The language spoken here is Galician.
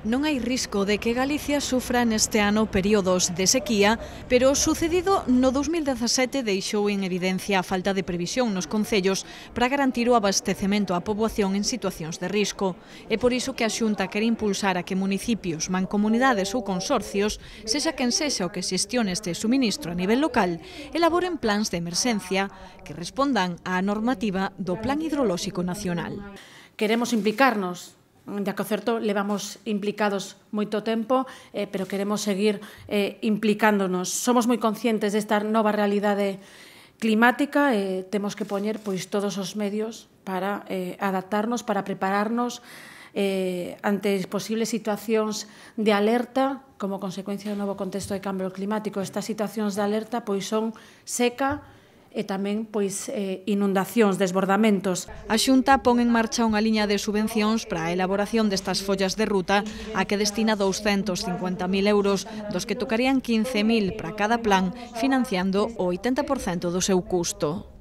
Non hai risco de que Galicia sufra neste ano períodos de sequía, pero o sucedido no 2017 deixou en evidencia a falta de previsión nos concellos para garantir o abastecemento á poboación en situacións de risco. É por iso que a Xunta quere impulsar a que municipios, mancomunidades ou consorcios, sexa quen sexa o que xestione este suministro a nivel local, elaboren plans de emerxencia que respondan á normativa do Plan Hidrolóxico Nacional. Queremos implicarnos. Ya que o certo levamos implicados moito tempo, pero queremos seguir implicándonos. Somos moi conscientes desta nova realidade climática e temos que poñer todos os medios para adaptarnos, para prepararnos ante posibles situacións de alerta como consecuencia do novo contexto de cambio climático. Estas situacións de alerta son seca, e tamén inundacións, desbordamentos. A Xunta pon en marcha unha liña de subvencións para a elaboración destas follas de ruta a que destina 250.000 euros, dos que tocarían 15.000 para cada plan, financiando o 80% do seu custo.